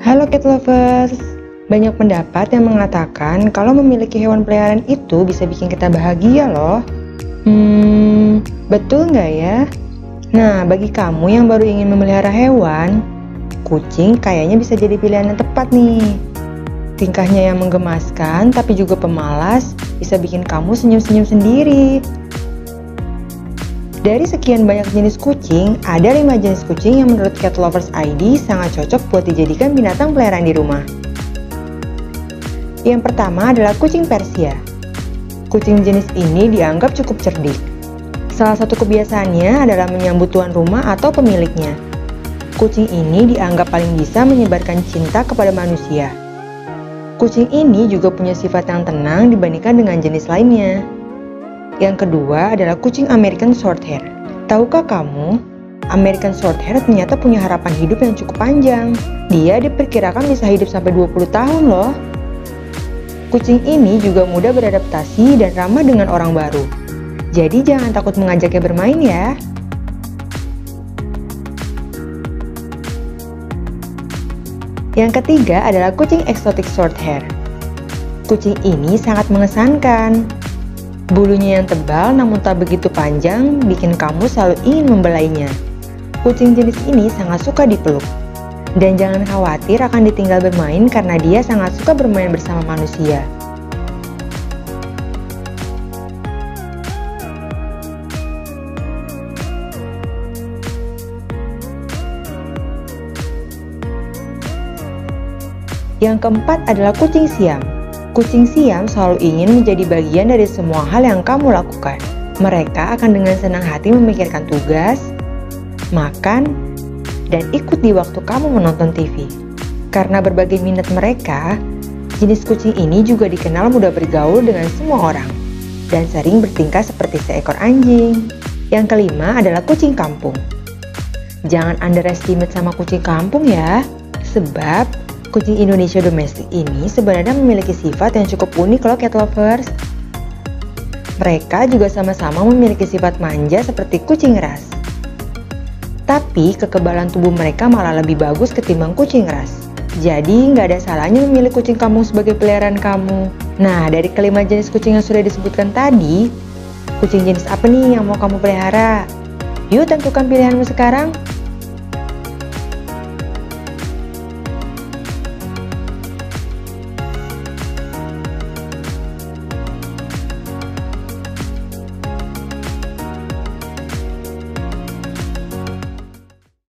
Halo cat lovers, banyak pendapat yang mengatakan kalau memiliki hewan peliharaan itu bisa bikin kita bahagia loh. Betul nggak ya? Nah, bagi kamu yang baru ingin memelihara hewan, kucing kayaknya bisa jadi pilihan yang tepat nih. Tingkahnya yang menggemaskan tapi juga pemalas bisa bikin kamu senyum-senyum sendiri. Dari sekian banyak jenis kucing, ada 5 jenis kucing yang menurut Cat Lovers ID sangat cocok buat dijadikan binatang peliharaan di rumah. Yang pertama adalah kucing Persia. Kucing jenis ini dianggap cukup cerdik. Salah satu kebiasaannya adalah menyambut tuan rumah atau pemiliknya. Kucing ini dianggap paling bisa menyebarkan cinta kepada manusia. Kucing ini juga punya sifat yang tenang dibandingkan dengan jenis lainnya. Yang kedua adalah kucing American Shorthair. Tahukah kamu, American Shorthair ternyata punya harapan hidup yang cukup panjang. Dia diperkirakan bisa hidup sampai 20 tahun loh. Kucing ini juga mudah beradaptasi dan ramah dengan orang baru. Jadi jangan takut mengajaknya bermain ya. Yang ketiga adalah kucing Exotic Shorthair. Kucing ini sangat mengesankan. Bulunya yang tebal namun tak begitu panjang bikin kamu selalu ingin membelainya. Kucing jenis ini sangat suka dipeluk. Dan jangan khawatir akan ditinggal bermain karena dia sangat suka bermain bersama manusia. Yang keempat adalah kucing Siam. Kucing Siam selalu ingin menjadi bagian dari semua hal yang kamu lakukan. Mereka akan dengan senang hati memikirkan tugas, makan, dan ikut di waktu kamu menonton TV. Karena berbagai minat mereka, jenis kucing ini juga dikenal mudah bergaul dengan semua orang dan sering bertingkah seperti seekor anjing. Yang kelima adalah kucing kampung. Jangan underestimate sama kucing kampung ya, sebab kucing Indonesia domestik ini sebenarnya memiliki sifat yang cukup unik loh cat lovers. Mereka juga sama-sama memiliki sifat manja seperti kucing ras. Tapi kekebalan tubuh mereka malah lebih bagus ketimbang kucing ras. Jadi nggak ada salahnya memilih kucing kamu sebagai peliharaan kamu. Nah, dari kelima jenis kucing yang sudah disebutkan tadi, kucing jenis apa nih yang mau kamu pelihara? Yuk tentukan pilihanmu sekarang.